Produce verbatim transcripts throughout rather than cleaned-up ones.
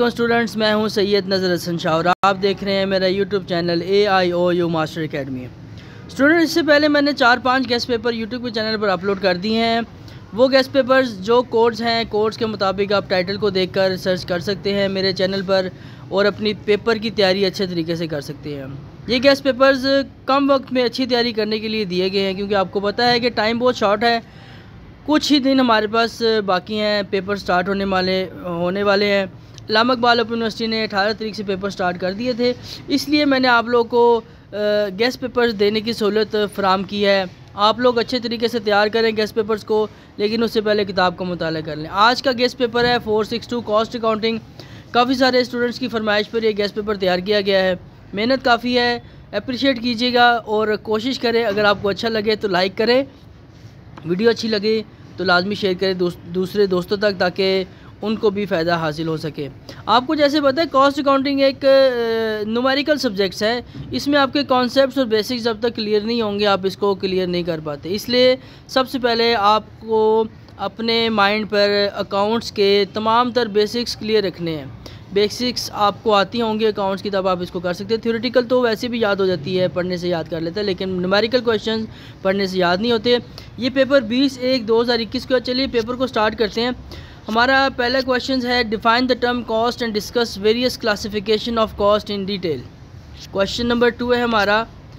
Students, मैं हूं सैयद नज़र हसन शाह और आप देख रहे हैं मेरा YouTube channel A I O U master academy. Students, इससे पहले मैंने चार पांच गेस्ट पेपर यूट्यूब के चैनल पर अपलोड कर दिए हैं। वो गेस्ट पेपर्स जो कोड्स हैं, कोड्स के मुताबिक आप टाइटल को देखकर सर्च कर सकते हैं मेरे चैनल पर और अपनी पेपर की तैयारी अच्छे तरीके से कर सकते हैं। ये गेस्ट पेपर्स कम वक्त में अच्छी तैयारी करने के लिए दिए गए हैं, क्योंकि आपको पता है कि टाइम बहुत शॉर्ट है। कुछ ही दिन हमारे पास बाकी हैं, पेपर स्टार्ट होने वाले होने वाले हैं। अल्लामा इकबाल ओपन यूनिवर्सिटी ने अठारह तारीख से पेपर स्टार्ट कर दिए थे, इसलिए मैंने आप लोगों को गेस्ट पेपर्स देने की सहूलत फ़राम की है। आप लोग अच्छे तरीके से तैयार करें गेस्ट पेपर्स को, लेकिन उससे पहले किताब का मुताला कर लें। आज का गेस्ट पेपर है four six two cost accounting. काफ़ी सारे स्टूडेंट्स की फरमाइश पर ये गेस्ट पेपर तैयार किया गया है। मेहनत काफ़ी है, अप्रिशिएट कीजिएगा और कोशिश करें। अगर आपको अच्छा लगे तो लाइक करें, वीडियो अच्छी लगे तो लाजमी शेयर करें दोस्त, दूसरे दोस्तों तक, ताकि उनको भी फ़ायदा हासिल हो सके। आपको जैसे पता है कॉस्ट अकाउंटिंग एक न्यूमेरिकल सब्जेक्ट्स है। इसमें आपके कॉन्सेप्ट्स और बेसिक्स जब तक क्लियर नहीं होंगे आप इसको क्लियर नहीं कर पाते। इसलिए सबसे पहले आपको अपने माइंड पर अकाउंट्स के तमाम तर बेसिक्स क्लियर रखने हैं। बेसिक्स आपको आती होंगी अकाउंट्स की, तब आप इसको कर सकते हैं। थ्योरेटिकल तो वैसे भी याद हो जाती है, पढ़ने से याद कर लेते हैं, लेकिन न्यूमेरिकल क्वेश्चन पढ़ने से याद नहीं होते। ये पेपर बीस एक दो हज़ार इक्कीस को। चलिए पेपर को स्टार्ट करते हैं। हमारा पहला क्वेश्चन है define the term cost and discuss various classification of cost in detail. Question number two है हमारा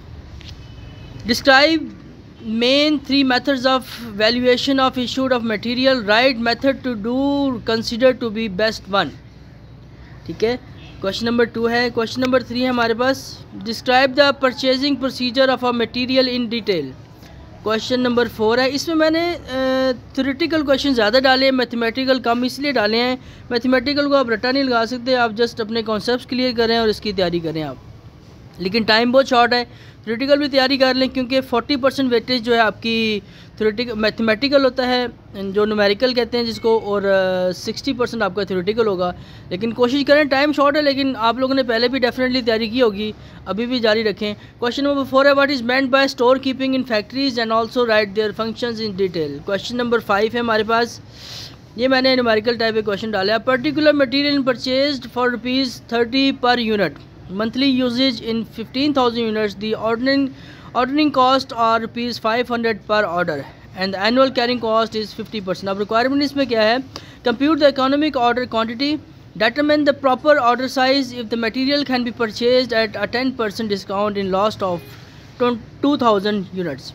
describe main three methods of valuation of issued of material, right method to do consider to be best one. ठीक है, question number two है। Question number three है हमारे पास describe the purchasing procedure of a material in detail. Question number four है। इसमें मैंने theoretical question ज़्यादा डाले हैं, मैथमेटिकल कम इसलिए डाले हैं। मैथमेटिकल को आप रट्टा नहीं लगा सकते, आप जस्ट अपने कॉन्सेप्ट्स क्लियर करें और इसकी तैयारी करें आप, लेकिन टाइम बहुत शॉर्ट है। थ्योरेटिकल भी तैयारी कर लें, क्योंकि फोर्टी परसेंट वेटेज जो है आपकी थ्योरेटिकल मैथमेटिकल होता है, जो न्यूमेरिकल कहते हैं जिसको, और सिक्सटी परसेंट आपका थ्योरेटिकल होगा। लेकिन कोशिश करें, टाइम शॉर्ट है, लेकिन आप लोगों ने पहले भी डेफिनेटली तैयारी की होगी, अभी भी जारी रखें। क्वेश्चन नंबर फोर है what is meant by store keeping in factories and also write their functions in detail. Question number five है हमारे पास, ये मैंने न्यूमेरिकल टाइप के क्वेश्चन डाले। Particular material purchase for rupees thirty per unit, monthly usage in fifteen thousand units, the ordering ordering cost are rupees five hundred per order and the annual carrying cost is fifty percent। अब requirement इसमें क्या है, compute the economic order quantity, determine the proper order size if the material can be purchased at a ten percent discount in lost of two thousand units।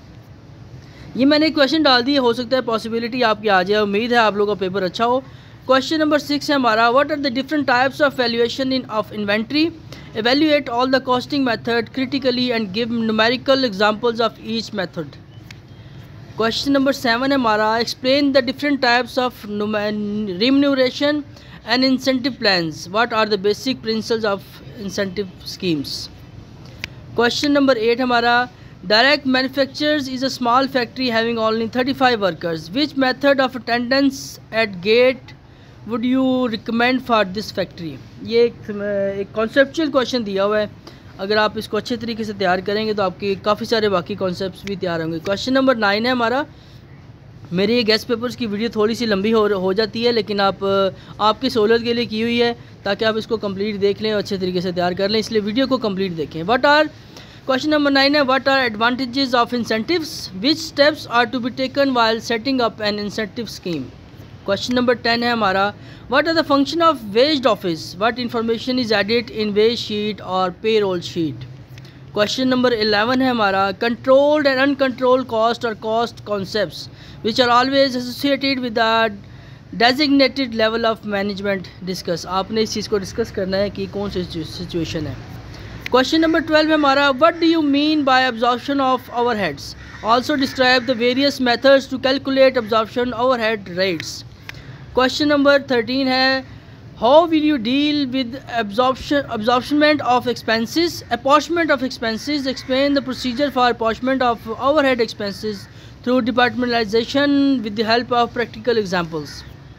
ये मैंने question डाल दिए, हो सकता है पॉसिबिलिटी आपकी आ जाए, उम्मीद है आप लोगों का पेपर अच्छा हो। क्वेश्चन नंबर सिक्स है हमारा what are the different types of valuation in of inventory, evaluate all the costing method critically and give numerical examples of each method। Question number seven है हमारा explain the different types of remuneration and incentive plans, what are the basic principles of incentive schemes। Question number eight हमारा direct manufacturers is a small factory having only thirty-five workers, which method of attendance at gate would you recommend for this factory. ये एक conceptual question दिया हुआ है, अगर आप इसको अच्छे तरीके से तैयार करेंगे तो आपके काफ़ी सारे बाकी कॉन्सेप्ट्स भी तैयार होंगे। क्वेश्चन नंबर नाइन है हमारा, मेरे ये गेस्ट पेपर्स की वीडियो थोड़ी सी लंबी हो हो जाती है, लेकिन आप आपकी सहूलत के लिए की हुई है, ताकि आप इसको कंप्लीट देख लें और अच्छे तरीके से तैयार कर लें, इसलिए वीडियो को कंप्लीट देखें। What are question number nine है what are advantages of incentives, which steps are to be taken while setting up an incentive scheme. Question number ten है हमारा what are the function of wages office, what information is added in wage sheet और pay roll sheet. Question number eleven है हमारा controlled and uncontrolled cost और cost concepts which are always associated with the designated level of management discuss. आपने इस चीज़ को discuss करना है कि कौन सी सिचुएशन है। क्वेश्चन नंबर ट्वेल्व है हमारा what do you mean by absorption of overheads, also describe the various methods to calculate absorption overhead rates. Question number thirteen how will you यू डील विद absorption absorption of expenses, apportionment of expenses, explain the procedure for apportionment of overhead expenses through departmentalization with the help of practical examples।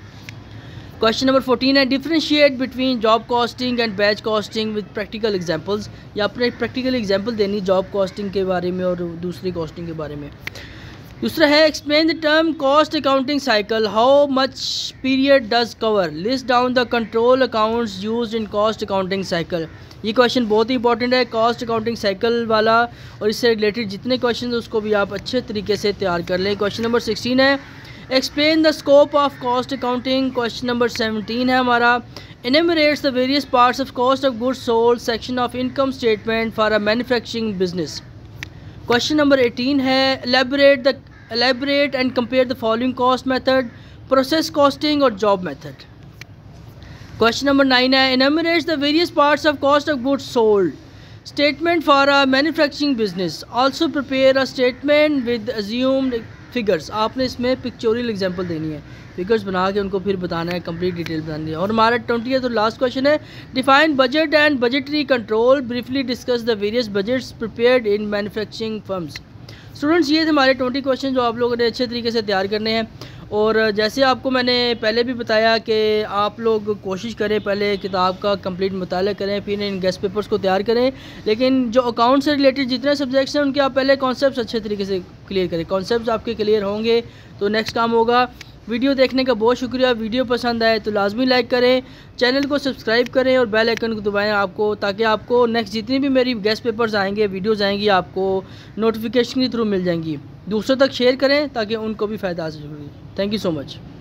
Question number fourteen है differentiate between job costing and batch costing with practical examples, या अपने practical example देनी job costing के बारे में और दूसरी costing के बारे में। दूसरा है explain the term cost accounting cycle, how much period does cover, list down the control accounts used in cost accounting cycle. ये क्वेश्चन बहुत ही इंपॉर्टेंट है कॉस्ट अकाउंटिंग साइकिल वाला, और इससे रिलेटेड जितने क्वेश्चन हैं उसको भी आप अच्छे तरीके से तैयार कर लें। क्वेश्चन नंबर सिक्सटीन है explain the scope of cost accounting. Question number seventeen है हमारा enumerates the various parts of cost of goods sold section of income statement for a manufacturing business. Question number eighteen है elaborate the elaborate and compare the following cost method, process costing और job method. Question number nine है enumerates the various parts of cost of goods sold statement for a manufacturing business, also prepare a statement with assumed figures. आपने इसमें pictorial example देनी है, figures बना के उनको फिर बताना है, कंप्लीट डिटेल बतानी है। और हमारा ट्वेंटी है तो लास्ट क्वेश्चन है define budget and budgetary control, briefly discuss the various budgets prepared in manufacturing firms. Students ये थे हमारे ट्वेंटी क्वेश्चन जो आप लोगों ने अच्छे तरीके से तैयार करने हैं। और जैसे आपको मैंने पहले भी बताया कि आप लोग कोशिश करें पहले किताब का कंप्लीट मुताला करें, फिर इन गेस्ट पेपर्स को तैयार करें। लेकिन जो अकाउंट से रिलेटेड जितने सब्जेक्ट्स हैं उनके आप पहले कॉन्सेप्ट्स अच्छे तरीके से क्लियर करें। कॉन्सेप्ट्स आपके क्लियर होंगे तो नेक्स्ट काम होगा। वीडियो देखने का बहुत शुक्रिया। वीडियो पसंद आए तो लाजमी लाइक करें, चैनल को सब्सक्राइब करें और बेल आइकन को दबाएं आपको, ताकि आपको नेक्स्ट जितनी भी मेरी गेस्ट पेपर्स आएंगे, वीडियोज़ आएंगी, आपको नोटिफिकेशन के थ्रू मिल जाएंगी। दूसरों तक शेयर करें ताकि उनको भी फ़ायदा हासिल हो। Thank you so much.